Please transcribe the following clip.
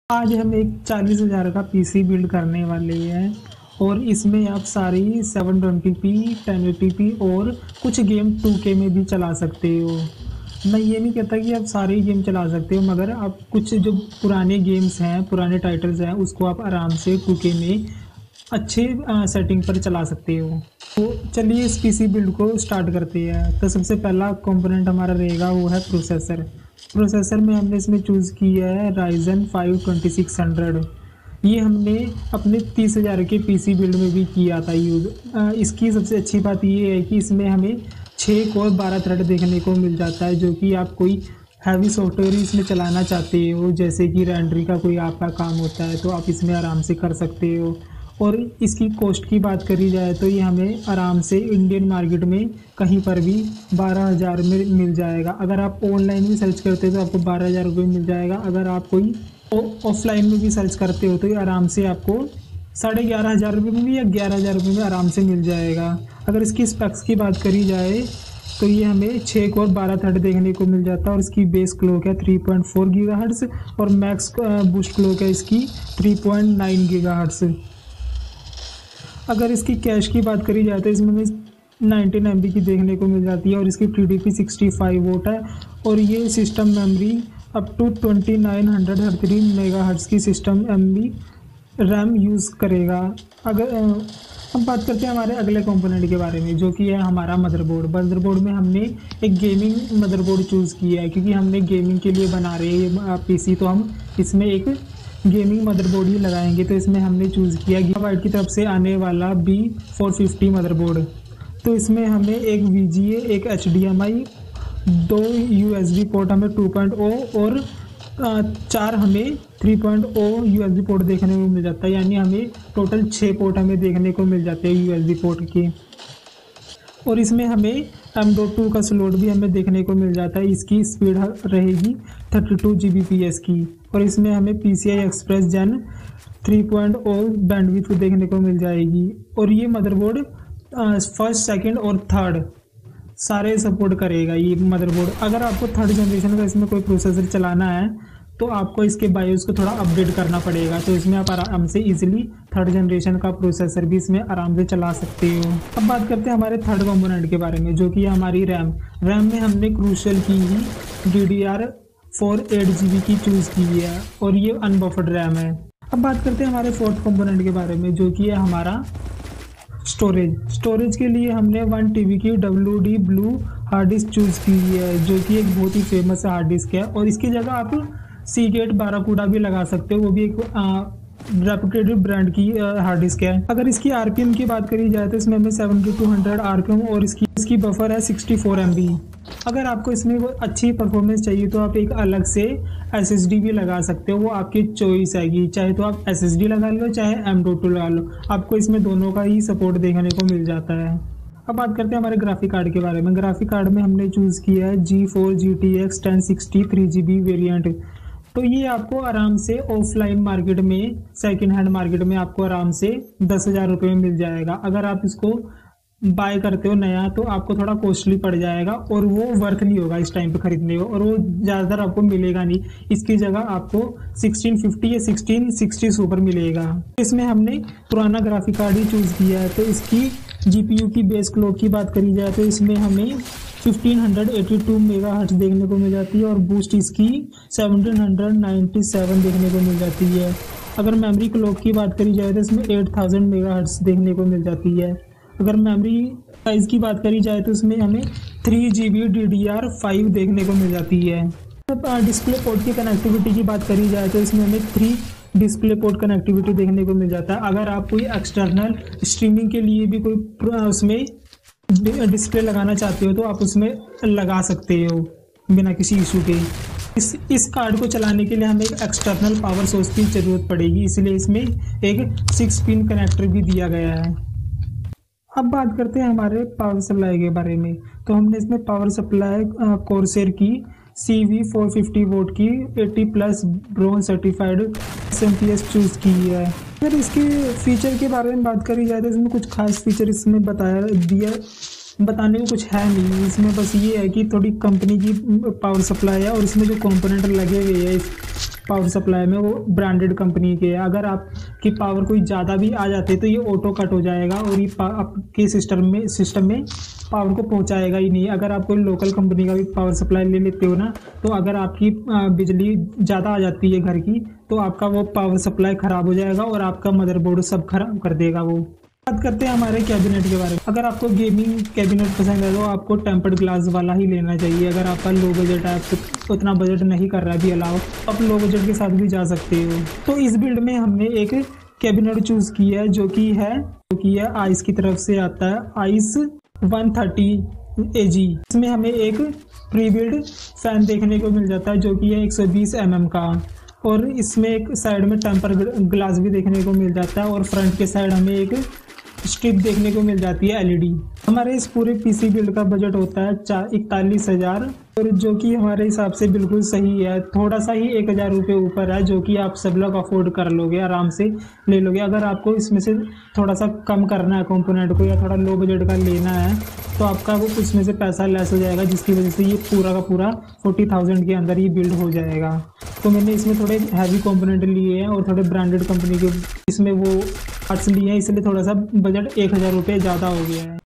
आज हम एक 40,000 का पीसी बिल्ड करने वाले हैं और इसमें आप सारी 720p 1080p और कुछ गेम 2K में भी चला सकते हो। मैं ये नहीं कहता कि आप सारे गेम चला सकते हो, मगर आप कुछ जो पुराने गेम्स हैं, पुराने टाइटल्स हैं, उसको आप आराम से 2K में अच्छे सेटिंग पर चला सकते हो। तो चलिए इस पीसी बिल्ड को स्टार्ट करते हैं। तो सबसे पहला कंपोनेंट हमारा रहेगा वो है प्रोसेसर। प्रोसेसर में हमने इसमें चूज़ किया है Ryzen 5 2600। ये हमने अपने 30,000 के पीसी बिल्ड में भी किया था यूज़। इसकी सबसे अच्छी बात ये है कि इसमें हमें 6 कोर 12 थ्रेड देखने को मिल जाता है, जो कि आप कोई हैवी सॉफ्टवेयर इसमें चलाना चाहते हो, जैसे कि रेंडरी का कोई आपका काम होता है, तो आप इसमें आराम से कर सकते हो। और इसकी कॉस्ट की बात करी जाए तो ये हमें आराम से इंडियन मार्केट में कहीं पर भी 12,000 में मिल जाएगा। अगर आप ऑनलाइन भी सर्च करते हो तो आपको 12,000 रुपये मिल जाएगा। अगर आप कोई ऑफलाइन में भी सर्च करते हो तो ये आराम से आपको 11,500 रुपये में भी या 11,000 रुपये में आराम से मिल जाएगा। अगर इसकी स्पेक्स की बात करी जाए तो ये हमें 6 कोर 12 थ्रेड देखने को मिल जाता है और इसकी बेस क्लॉक है 3.4 गीगाहर्ट्ज़ और मैक्स बूस्ट क्लॉक है इसकी 3.9 गीगाहर्ट्ज़। अगर इसकी कैश की बात करी जाए तो इसमें हमें 19 MB की देखने को मिल जाती है और इसकी TDP 65 वोट है और ये system memory up to 2933 megahertz की सिस्टम MB रैम यूज़ करेगा। अगर अब बात करते हैं हमारे अगले कंपोनेंट के बारे में, जो कि है हमारा मदरबोर्ड। मदरबोर्ड में हमने एक गेमिंग मदरबोर्ड चूज़ किया है, क्योंकि हमने गेमिंग के लिए बना रहे हैं पीसी, तो हम इसमें एक गेमिंग मदरबोर्ड ही लगाएंगे। तो इसमें हमने चूज़ किया गीगाबाइट की तरफ से आने वाला B450 मदरबोर्ड। तो इसमें हमें एक VGA, एक HDMI, 2 USB पोर्ट हमें 2.0 और 4 हमें 3.0 USB पोर्ट देखने को मिल जाता है, यानी हमें टोटल 6 पोर्ट हमें देखने को मिल जाते हैं USB पोर्ट के। और इसमें हमें M.2 का स्लॉट भी हमें देखने को मिल जाता है। इसकी स्पीड रहेगी 32 Gbps की और इसमें हमें PCI Express Gen 3.0 बैंडविड्थ देखने को मिल जाएगी। और ये मदरबोर्ड फर्स्ट, सेकंड और थर्ड सारे सपोर्ट करेगा ये मदरबोर्ड। अगर आपको थर्ड जनरेशन का इसमें कोई प्रोसेसर चलाना है तो आपको इसके बायोस को थोड़ा अपडेट करना पड़ेगा, तो इसमें आप आराम से इजीली थर्ड जनरेशन का प्रोसेसर भी इसमें आराम से चला सकते हो। अब बात करते हैं हमारे थर्ड कंपोनेंट के बारे में, जो कि है हमारी रैम। रैम में हमने क्रूशियल की ही DDR4 8GB की चूज़ की है और ये अनबफर्ड रैम है। अब बात करते हैं हमारे फोर्थ कंपोनेंट के बारे में, जो कि है हमारा स्टोरेज के लिए हमने 1 TB की WD blue hard disk choose की है, जो कि एक बहुत ही फेमस हार्ड डिस्क है। और इसकी जगह आप सीगेट बाराकूडा भी लगा सकते हो, वो भी एक रेपुटेड ब्रांड की हार्ड डिस्क है। अगर इसकी RPM की बात करी जाए तो इसमें हमें 7200 RPM और इसकी बफर है 64 MB। अगर आपको इसमें अच्छी परफॉर्मेंस चाहिए तो आप एक अलग से SSD भी लगा सकते हो, वो आपकी चॉइस है। चाहे तो आप SSD लगा लो, चाहे M.2 लगा लो, आपको इसमें दोनों का ही सपोर्ट देखने को मिल जाता है। अब बात करते हैं हमारे ग्राफिक कार्ड के बारे में। ग्राफिक कार्ड में हमने चूज़ किया है G4 GTX 1060 3GB वेरिएंट। तो ये आपको आराम से ऑफलाइन मार्केट में, सेकंड हैंड मार्केट में आपको आराम से 10,000 रुपये में मिल जाएगा। अगर आप इसको बाय करते हो नया तो आपको थोड़ा कॉस्टली पड़ जाएगा और वो वर्थ नहीं होगा इस टाइम पे खरीदने को, और वो ज़्यादातर आपको मिलेगा नहीं। इसकी जगह आपको 1650 या 1660 सुपर मिलेगा। इसमें हमने पुराना ग्राफिक कार्ड ही चूज़ किया है। तो इसकी GPU की बेस क्लॉक की बात करी जाए तो इसमें हमें 1582 मेगाहर्ट्ज़ देखने को मिल जाती है और बूस्ट इसकी 1797 देखने को मिल जाती है। अगर मेमोरी क्लॉक की बात करी जाए तो इसमें 8000 मेगाहर्ट्ज़ देखने को मिल जाती है। अगर मेमोरी साइज़ की बात करी जाए तो इसमें हमें 3GB DDR5 देखने को मिल जाती है। डिस्प्ले पोर्ट की कनेक्टिविटी की बात करी जाए तो इसमें हमें 3 डिस्प्ले पोर्ट कनेक्टिविटी देखने को मिल जाता है। अगर आप कोई एक्सटर्नल स्ट्रीमिंग के लिए भी कोई उसमें डिस्प्ले लगाना चाहते हो तो आप उसमें लगा सकते हो बिना किसी इशू के। इस कार्ड को चलाने के लिए हमें एक एक्सटर्नल पावर सोर्स की ज़रूरत पड़ेगी, इसलिए इसमें एक 6 पिन कनेक्टर भी दिया गया है। अब बात करते हैं हमारे पावर सप्लाई के बारे में। तो हमने इसमें पावर सप्लाई कोर्सेर की CV450 वोट की 80+ ब्रोंज सर्टिफाइड SMPS चूज़ की है। अगर इसके फीचर के बारे में बात करी जाए तो इसमें कुछ खास फीचर इसमें बताने को कुछ है नहीं। इसमें बस ये है कि थोड़ी कंपनी की पावर सप्लाई है और इसमें जो कंपोनेंट लगे हुए हैं पावर सप्लाई में वो ब्रांडेड कंपनी के है। अगर आपकी पावर कोई ज़्यादा भी आ जाती है तो ये ऑटो कट हो जाएगा और ये आपके सिस्टम में पावर को पहुंचाएगा ही नहीं। अगर आप कोई लोकल कंपनी का भी पावर सप्लाई ले लेते हो ना, तो अगर आपकी बिजली ज़्यादा आ जाती है घर की, तो आपका वो पावर सप्लाई ख़राब हो जाएगा और आपका मदरबोर्ड सब खराब कर देगा वो। बात करते हैं हमारे कैबिनेट के बारे में। अगर आपको गेमिंग कैबिनेट पसंद है तो आपको टेम्पर्ड ग्लास वाला ही लेना चाहिए। अगर आपका लो बजट है, आपको उतना बजट नहीं कर रहा है भी अलाउ, आप लो बजट के साथ भी जा सकते हो। तो इस बिल्ड में हमने एक कैबिनेट चूज़ किया है जो कि है आइस की तरफ से आता है, आइस 130 AG। इसमें हमें एक प्री बिल्ड फैन देखने को मिल जाता है जो कि है 120 mm का, और इसमें एक साइड में टेम्पर ग्लास भी देखने को मिल जाता है और फ्रंट के साइड हमें एक स्ट्रिप देखने को मिल जाती है LED। हमारे इस पूरे PC बिल्ड का बजट होता है 41,000, और जो कि हमारे हिसाब से बिल्कुल सही है। थोड़ा सा ही 1,000 रुपये ऊपर है, जो कि आप सब लोग अफोर्ड कर लोगे, आराम से ले लोगे। अगर आपको इसमें से थोड़ा सा कम करना है कंपोनेंट को, या थोड़ा लो बजट का लेना है, तो आपका वो इसमें से पैसा लेस हो जाएगा, जिसकी वजह से ये पूरा का पूरा 40,000 के अंदर ये बिल्ड हो जाएगा। तो मैंने इसमें थोड़े हैवी कंपोनेंट लिए हैं और थोड़े ब्रांडेड कंपनी के इसमें वो पार्ट्स लिए हैं, इसलिए थोड़ा सा बजट 1,000 रुपये ज़्यादा हो गया है।